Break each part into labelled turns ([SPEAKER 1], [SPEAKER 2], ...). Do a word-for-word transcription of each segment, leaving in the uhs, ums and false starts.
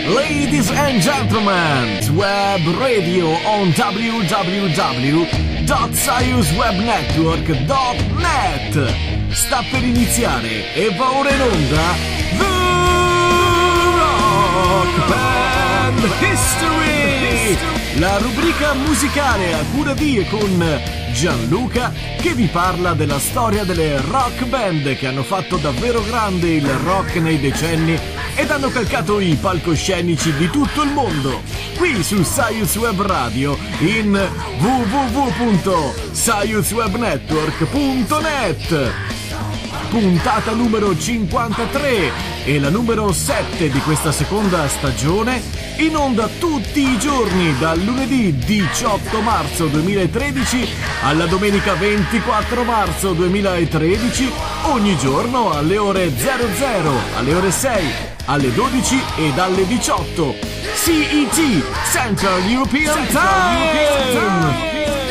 [SPEAKER 1] Ladies and gentlemen, web radio on w w w dot sirius web network dot net. Sta per iniziare e va ora in onda The Rock Band History, la rubrica musicale a cura di e con Gianluca, che vi parla della storia delle rock band che hanno fatto davvero grande il rock nei decenni ed hanno calcato i palcoscenici di tutto il mondo. Qui su Sirius Web Radio in w w w punto sirius web network punto net. Puntata numero cinquantatré e la numero sette di questa seconda stagione, in onda tutti i giorni dal lunedì diciotto marzo duemilatredici alla domenica ventiquattro marzo duemilatredici, ogni giorno alle ore zero zero, alle ore sei, alle dodici ed alle diciotto C E T, Central European Time.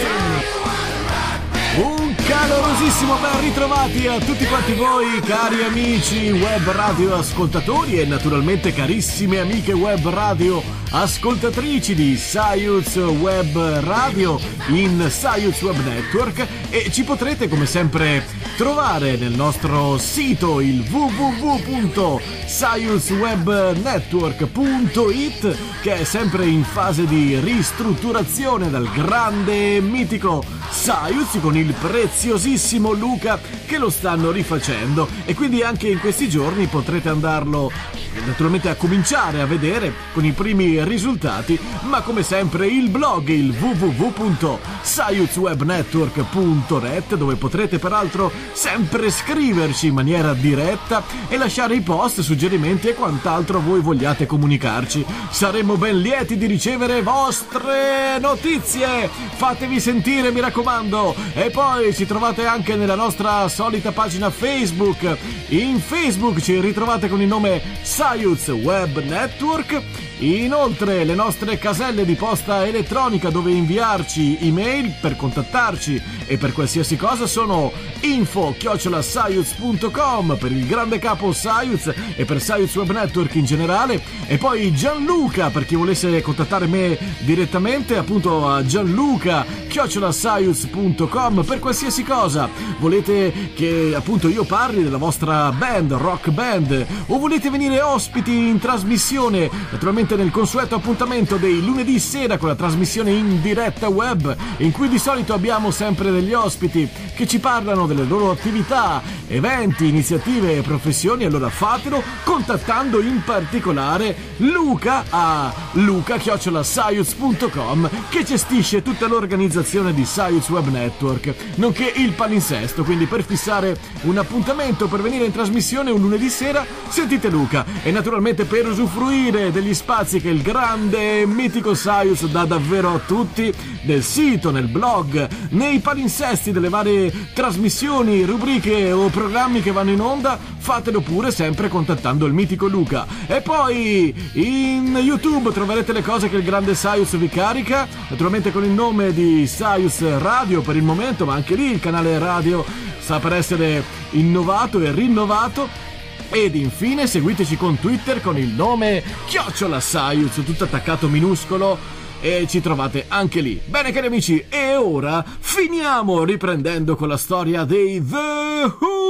[SPEAKER 1] Un calorosissimo ben ritrovati a tutti quanti voi, cari amici web radio ascoltatori e naturalmente carissime amiche web radio ascoltatrici di Sirius Web Radio in Sirius Web Network, e ci potrete come sempre trovare nel nostro sito il w w w punto sirius web network punto it, che è sempre in fase di ristrutturazione dal grande e mitico Sirius con il preziosissimo Luca che lo stanno rifacendo, e quindi anche in questi giorni potrete andarlo naturalmente a cominciare a vedere con i primi risultati, ma come sempre il blog, il w w w punto sirius web network punto net, dove potrete peraltro sempre scriverci in maniera diretta e lasciare i post, suggerimenti e quant'altro voi vogliate comunicarci. Saremo ben lieti di ricevere vostre notizie, fatevi sentire mi raccomando. E poi ci trovate anche nella nostra solita pagina Facebook. In Facebook ci ritrovate con il nome Sirius Web Network. Inoltre le nostre caselle di posta elettronica dove inviarci email per contattarci e per qualsiasi cosa sono info chiocciola sirius punto com per il grande capo Sirius e per Sirius Web Network in generale, e poi Gianluca per chi volesse contattare me direttamente, appunto a Gianluca chiocciola sirius punto com per qualsiasi cosa. Volete che appunto io parli della vostra band, rock band, o volete venire ospiti in trasmissione, naturalmente nel consueto appuntamento dei lunedì sera con la trasmissione in diretta web, in cui di solito abbiamo sempre degli ospiti che ci parlano delle loro attività, eventi, iniziative e professioni. Allora fatelo contattando in particolare Luca a luca chiocciola sirius punto com, che gestisce tutta l'organizzazione di Sirius Web Network, nonché il palinsesto. Quindi per fissare un appuntamento per venire in trasmissione un lunedì sera sentite Luca, e naturalmente per usufruire degli spazi che il grande e mitico Sirius dà davvero a tutti, nel sito, nel blog, nei palinsesti delle varie trasmissioni, rubriche o programmi che vanno in onda, fatelo pure sempre contattando il mitico Luca. E poi in YouTube troverete le cose che il grande Sirius vi carica, naturalmente con il nome di Sirius Radio per il momento, ma anche lì il canale radio sta per essere innovato e rinnovato. Ed infine seguiteci con Twitter con il nome chiocciola Sirius, tutto attaccato minuscolo, e ci trovate anche lì. Bene cari amici, e ora finiamo riprendendo con la storia dei The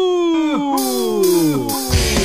[SPEAKER 1] Who.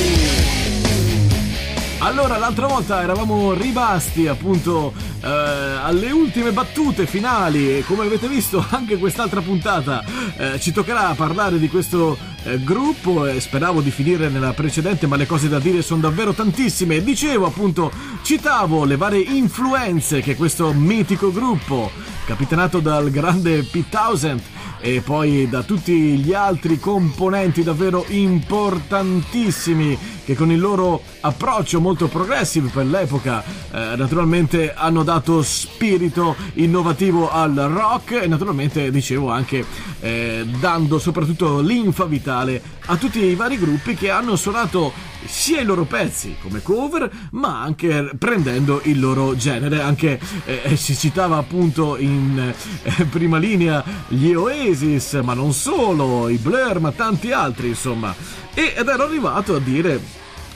[SPEAKER 1] Allora, l'altra volta eravamo rimasti appunto eh, alle ultime battute finali, e come avete visto anche quest'altra puntata eh, ci toccherà parlare di questo eh, gruppo, e speravo di finire nella precedente, ma le cose da dire sono davvero tantissime. Dicevo appunto, citavo le varie influenze che questo mitico gruppo, capitanato dal grande Pete Townshend e poi da tutti gli altri componenti davvero importantissimi, che con il loro approccio molto progressive per l'epoca eh, naturalmente hanno dato spirito innovativo al rock, e naturalmente dicevo anche eh, dando soprattutto linfa vitale a tutti i vari gruppi che hanno suonato sia i loro pezzi come cover, ma anche prendendo il loro genere. Anche eh, si citava appunto in eh, prima linea gli Oasis, ma non solo, i Blur, ma tanti altri insomma. Ed ero arrivato a dire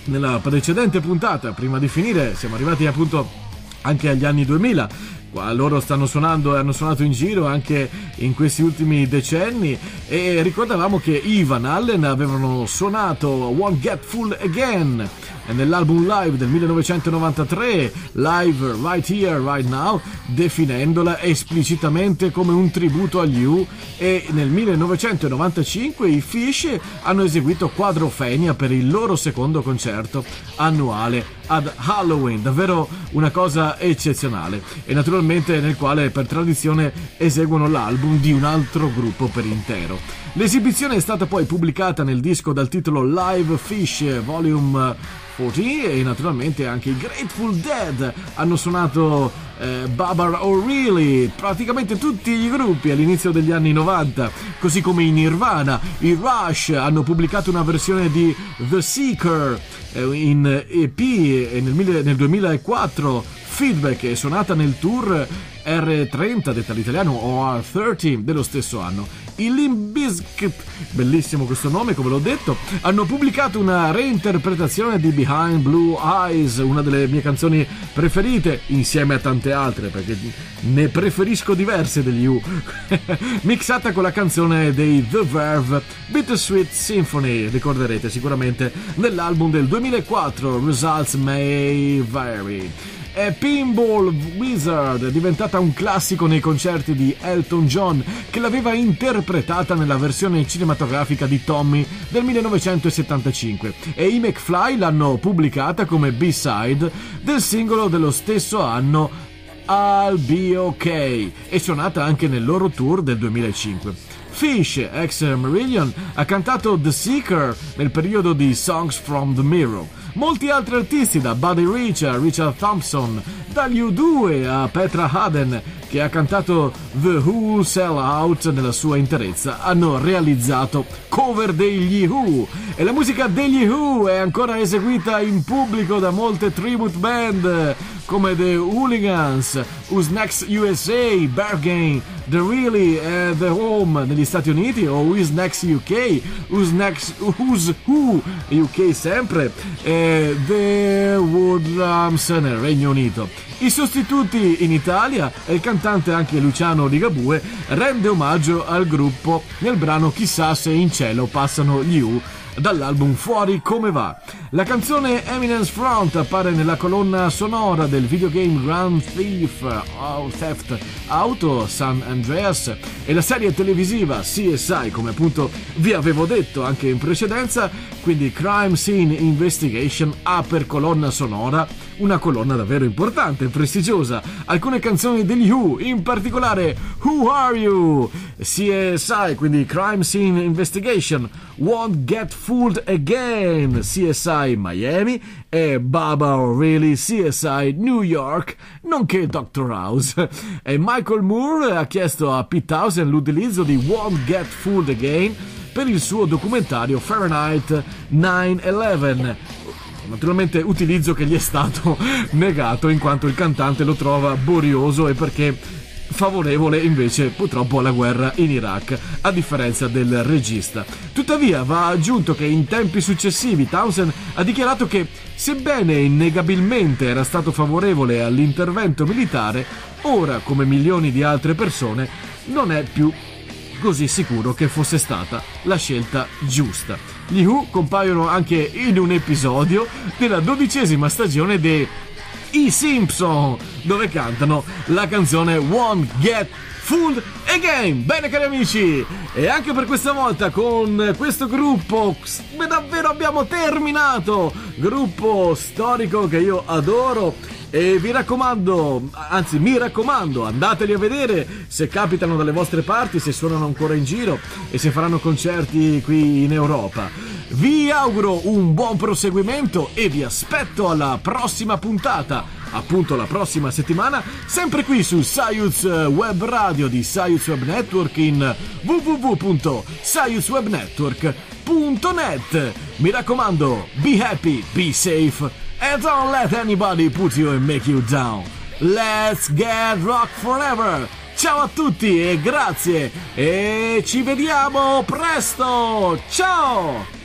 [SPEAKER 1] nella precedente puntata, prima di finire, siamo arrivati appunto anche agli anni duemila. Qua loro stanno suonando e hanno suonato in giro anche in questi ultimi decenni, e ricordavamo che i Van Halen avevano suonato Won't Get Full Again nell'album live del millenovecentonovantatré, Live Right Here Right Now, definendola esplicitamente come un tributo agli U, e nel millenovecentonovantacinque i Fish hanno eseguito Quadrophenia per il loro secondo concerto annuale ad Halloween, davvero una cosa eccezionale, e naturalmente nel quale per tradizione eseguono l'album di un altro gruppo per intero. L'esibizione è stata poi pubblicata nel disco dal titolo Live Fish Volume quaranta, e naturalmente anche i Grateful Dead hanno suonato eh, Baba O'Reilly, praticamente tutti i gruppi all'inizio degli anni novanta, così come i Nirvana. I Rush hanno pubblicato una versione di The Seeker eh, in E P e nel, nel duemilaquattro Feedback è suonata nel tour R trenta, detta all'italiano, o R trenta dello stesso anno. I Limp Bizkit, bellissimo questo nome come l'ho detto, hanno pubblicato una reinterpretazione di Behind Blue Eyes, una delle mie canzoni preferite, insieme a tante altre, perché ne preferisco diverse degli U, mixata con la canzone dei The Verve, Bittersweet Symphony, ricorderete sicuramente nell'album del duemilaquattro Results May Vary. È Pinball Wizard, è diventata un classico nei concerti di Elton John, che l'aveva interpretata nella versione cinematografica di Tommy del millenovecentosettantacinque, e i McFly l'hanno pubblicata come B-side del singolo dello stesso anno I'll Be Okay, e suonata anche nel loro tour del duemilacinque. Fish, ex Marillion, ha cantato The Seeker nel periodo di Songs from the Mirror. Molti altri artisti, da Buddy Rich a Richard Thompson, dagli U due a Petra Haden, che ha cantato The Who Sell Out nella sua interezza, hanno realizzato cover degli Who, e la musica degli Who è ancora eseguita in pubblico da molte tribute band come The Hooligans, Who's Next U S A, Berghain, The Really e The Home negli Stati Uniti, o Who's Next U K, Who's Next Who's Who U K sempre, e The Woodrums nel Regno Unito. I sostituti in Italia, e il cantante anche Luciano Ligabue rende omaggio al gruppo nel brano Chissà se in cielo passano gli U dall'album Fuori come va. La canzone Eminence Front appare nella colonna sonora del videogame Grand Theft Theft Auto San Andreas, e la serie televisiva C S I, come appunto vi avevo detto anche in precedenza, quindi Crime Scene Investigation, ha per colonna sonora una colonna davvero importante e prestigiosa, alcune canzoni degli Who, in particolare Who Are You, C S I, quindi Crime Scene Investigation, Won't Get Fooled Again, C S I Miami, e Baba O'Reilly, C S I New York, nonché doctor House. E Michael Moore ha chiesto a Pete Townshend l'utilizzo di Won't Get Fooled Again per il suo documentario Fahrenheit nove undici. Naturalmente utilizzo che gli è stato negato, in quanto il cantante lo trova borioso e perché favorevole invece purtroppo alla guerra in Iraq, a differenza del regista. Tuttavia va aggiunto che in tempi successivi Townshend ha dichiarato che, sebbene innegabilmente era stato favorevole all'intervento militare, ora, come milioni di altre persone, non è più così sicuro che fosse stata la scelta giusta. Gli Who compaiono anche in un episodio della dodicesima stagione dei I Simpson, dove cantano la canzone Won't Get Fooled Again. Bene cari amici, e anche per questa volta con questo gruppo davvero abbiamo terminato, gruppo storico che io adoro. E vi raccomando, anzi mi raccomando, andateli a vedere se capitano dalle vostre parti, se suonano ancora in giro e se faranno concerti qui in Europa. Vi auguro un buon proseguimento e vi aspetto alla prossima puntata, appunto la prossima settimana, sempre qui su Saiuz Web Radio di Saiuz Web Network in w w w punto saiuz web network punto net. Mi raccomando, be happy, be safe, and don't let anybody put you and make you down. Let's get rock forever. Ciao a tutti e grazie, e ci vediamo presto. Ciao!